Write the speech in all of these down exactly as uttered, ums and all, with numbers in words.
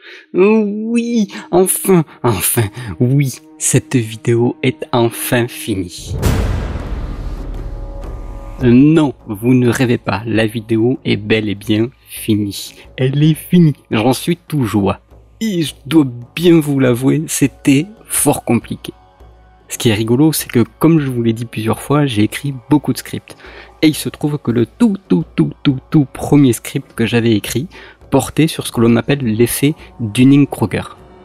Oui, enfin, enfin, oui, cette vidéo est enfin finie. Euh, non, vous ne rêvez pas, la vidéo est bel et bien finie. Elle est finie, j'en suis tout joie. Et je dois bien vous l'avouer, c'était fort compliqué. Ce qui est rigolo, c'est que comme je vous l'ai dit plusieurs fois, j'ai écrit beaucoup de scripts. Et il se trouve que le tout, tout, tout, tout, tout premier script que j'avais écrit portait sur ce que l'on appelle l'effet Dunning-Kruger.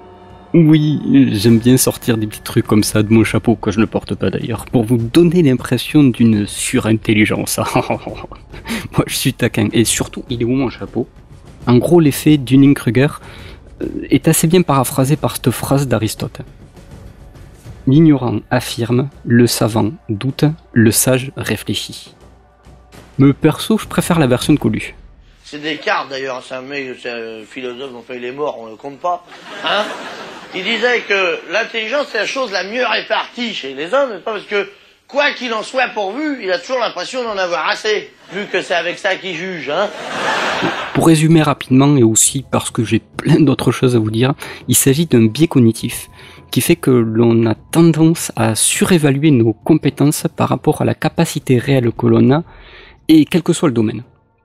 Oui, j'aime bien sortir des petits trucs comme ça de mon chapeau, que je ne porte pas d'ailleurs, pour vous donner l'impression d'une surintelligence. Moi je suis taquin, et surtout, il est où mon chapeau? En gros, l'effet Dunning-Kruger est assez bien paraphrasé par cette phrase d'Aristote. L'ignorant affirme, le savant doute, le sage réfléchit. Mais perso, je préfère la version de Colu. C'est Descartes d'ailleurs, c'est un mec, c'est un philosophe, enfin il est mort, on le compte pas. Hein? Il disait que l'intelligence c'est la chose la mieux répartie chez les hommes, n'est-ce pas? Parce que quoi qu'il en soit pourvu, il a toujours l'impression d'en avoir assez, vu que c'est avec ça qu'il juge. Hein? Pour résumer rapidement, et aussi parce que j'ai plein d'autres choses à vous dire, il s'agit d'un biais cognitif qui fait que l'on a tendance à surévaluer nos compétences par rapport à la capacité réelle que l'on a, et quel que soit le domaine.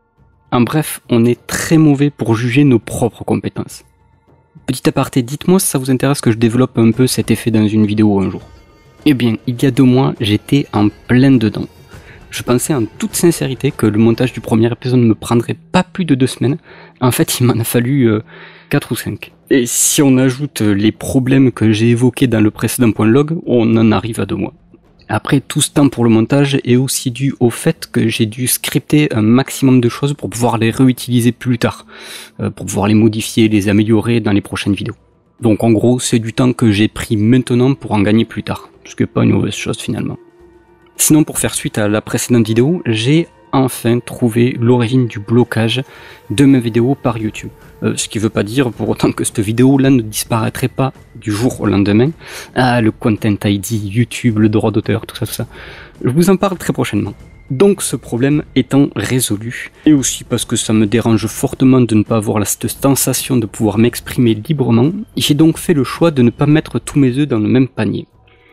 En bref, on est très mauvais pour juger nos propres compétences. Petit aparté, dites-moi si ça vous intéresse que je développe un peu cet effet dans une vidéo un jour. Eh bien, il y a deux mois, j'étais en plein dedans. Je pensais en toute sincérité que le montage du premier épisode ne me prendrait pas plus de deux semaines. En fait, il m'en a fallu euh, quatre ou cinq. Et si on ajoute les problèmes que j'ai évoqués dans le précédent point log, on en arrive à deux mois. Après, tout ce temps pour le montage est aussi dû au fait que j'ai dû scripter un maximum de choses pour pouvoir les réutiliser plus tard, euh, pour pouvoir les modifier, les améliorer dans les prochaines vidéos. Donc en gros, c'est du temps que j'ai pris maintenant pour en gagner plus tard, ce qui n'est pas une mauvaise chose finalement. Sinon, pour faire suite à la précédente vidéo, j'ai enfin trouvé l'origine du blocage de mes vidéos par YouTube. Euh, ce qui veut pas dire pour autant que cette vidéo là ne disparaîtrait pas du jour au lendemain. Ah, le Content I D, YouTube, le droit d'auteur, tout ça, tout ça. Je vous en parle très prochainement. Donc ce problème étant résolu, et aussi parce que ça me dérange fortement de ne pas avoir la, cette sensation de pouvoir m'exprimer librement, j'ai donc fait le choix de ne pas mettre tous mes œufs dans le même panier.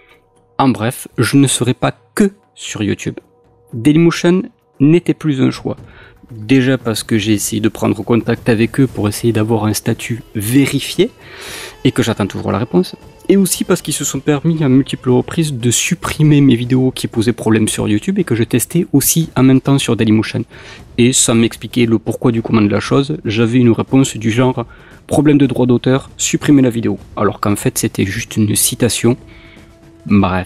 En bref, je ne serai pas que sur YouTube. Dailymotion n'était plus un choix. Déjà parce que j'ai essayé de prendre contact avec eux pour essayer d'avoir un statut vérifié, et que j'attends toujours la réponse, et aussi parce qu'ils se sont permis à multiples reprises de supprimer mes vidéos qui posaient problème sur YouTube et que je testais aussi en même temps sur Dailymotion. Et sans m'expliquer le pourquoi du comment de la chose, j'avais une réponse du genre « problème de droit d'auteur, supprimez la vidéo », alors qu'en fait c'était juste une citation. Bref.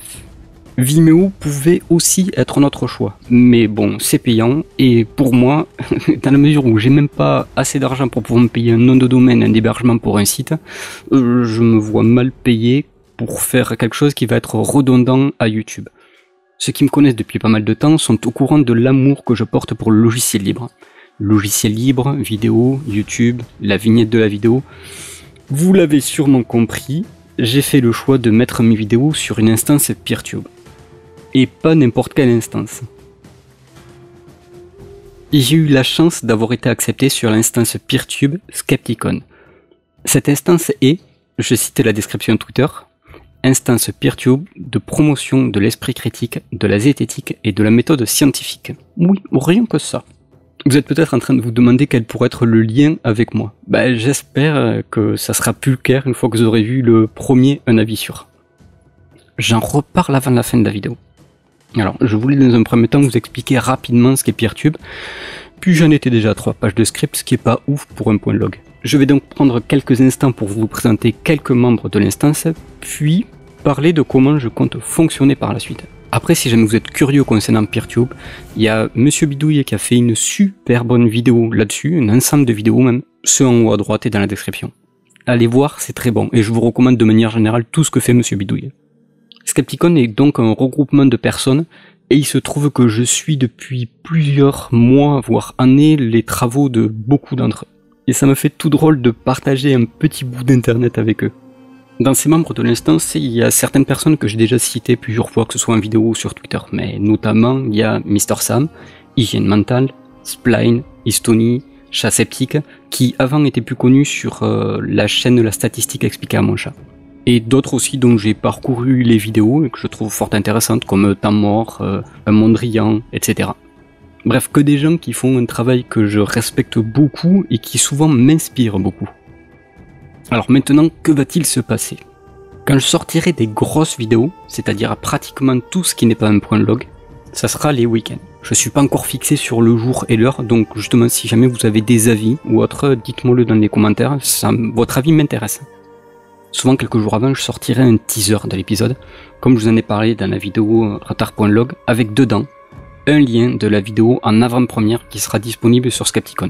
Vimeo pouvait aussi être notre choix, mais bon, c'est payant, et pour moi, dans la mesure où j'ai même pas assez d'argent pour pouvoir me payer un nom de domaine, un hébergement pour un site, euh, je me vois mal payé pour faire quelque chose qui va être redondant à YouTube. Ceux qui me connaissent depuis pas mal de temps sont au courant de l'amour que je porte pour le logiciel libre. Logiciel libre, vidéo, YouTube, la vignette de la vidéo. Vous l'avez sûrement compris, j'ai fait le choix de mettre mes vidéos sur une instance PeerTube. Et pas n'importe quelle instance. Et j'ai eu la chance d'avoir été accepté sur l'instance PeerTube Skepticon. Cette instance est, je cite la description Twitter, instance PeerTube de promotion de l'esprit critique, de la zététique et de la méthode scientifique. Oui, rien que ça. Vous êtes peut-être en train de vous demander quel pourrait être le lien avec moi. Ben, j'espère que ça sera plus clair une fois que vous aurez vu le premier Un avis sûr. J'en reparle avant la fin de la vidéo. Alors, je voulais dans un premier temps vous expliquer rapidement ce qu'est PeerTube, puis j'en étais déjà à trois pages de script, ce qui est pas ouf pour un point log. Je vais donc prendre quelques instants pour vous présenter quelques membres de l'instance, puis parler de comment je compte fonctionner par la suite. Après, si jamais vous êtes curieux concernant PeerTube, il y a Monsieur Bidouille qui a fait une super bonne vidéo là-dessus, un ensemble de vidéos même, ce en haut à droite et dans la description. Allez voir, c'est très bon, et je vous recommande de manière générale tout ce que fait Monsieur Bidouille. Skepticon est donc un regroupement de personnes, et il se trouve que je suis depuis plusieurs mois, voire années, les travaux de beaucoup d'entre eux. Et ça me fait tout drôle de partager un petit bout d'internet avec eux. Dans ces membres de l'instance, il y a certaines personnes que j'ai déjà citées plusieurs fois, que ce soit en vidéo ou sur Twitter, mais notamment il y a Mister Sam, Hygiène Mentale, Spline, Histony, Chat Sceptique, qui avant était plus connu sur euh, la chaîne La Statistique expliquée à mon chat. Et d'autres aussi dont j'ai parcouru les vidéos et que je trouve fort intéressantes, comme Temps mort, euh, Un Mondrian, et cetera. Bref, que des gens qui font un travail que je respecte beaucoup et qui souvent m'inspire beaucoup. Alors maintenant, que va-t-il se passer? Quand je sortirai des grosses vidéos, c'est-à-dire pratiquement tout ce qui n'est pas un point log, ça sera les week-ends. Je suis pas encore fixé sur le jour et l'heure, donc justement si jamais vous avez des avis ou autre, dites-moi le dans les commentaires, ça, votre avis m'intéresse. Souvent quelques jours avant, je sortirai un teaser de l'épisode, comme je vous en ai parlé dans la vidéo retard.log, avec dedans un lien de la vidéo en avant-première qui sera disponible sur Skepticon.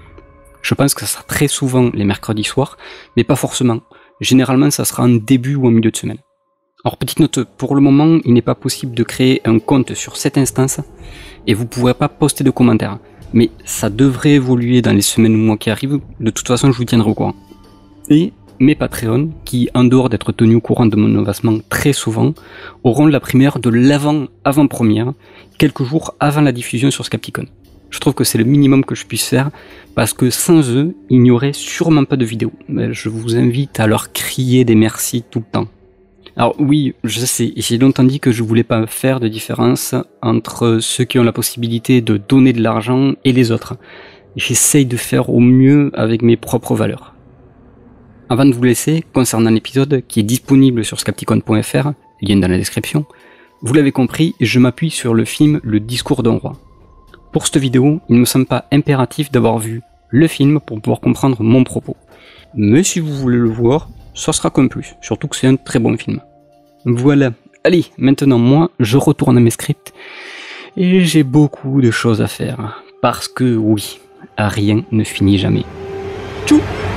Je pense que ça sera très souvent les mercredis soirs, mais pas forcément. Généralement, ça sera en début ou en milieu de semaine. Alors petite note, pour le moment, il n'est pas possible de créer un compte sur cette instance et vous ne pourrez pas poster de commentaires. Mais ça devrait évoluer dans les semaines ou mois qui arrivent, de toute façon je vous tiendrai au courant. Et mes Patreons, qui en dehors d'être tenus au courant de mon avancement très souvent, auront la première de l'avant-avant-première, quelques jours avant la diffusion sur Skepticon. Je trouve que c'est le minimum que je puisse faire, parce que sans eux, il n'y aurait sûrement pas de vidéo. Mais je vous invite à leur crier des merci tout le temps. Alors oui, je sais, j'ai longtemps dit que je voulais pas faire de différence entre ceux qui ont la possibilité de donner de l'argent et les autres. J'essaye de faire au mieux avec mes propres valeurs. Avant de vous laisser, concernant l'épisode qui est disponible sur skepticon point f r, lien dans la description, vous l'avez compris, je m'appuie sur le film Le Discours d'un roi. Pour cette vidéo, il ne me semble pas impératif d'avoir vu le film pour pouvoir comprendre mon propos. Mais si vous voulez le voir, ça sera comme plus, surtout que c'est un très bon film. Voilà, allez, maintenant moi, je retourne à mes scripts, et j'ai beaucoup de choses à faire, parce que oui, rien ne finit jamais. Tchou!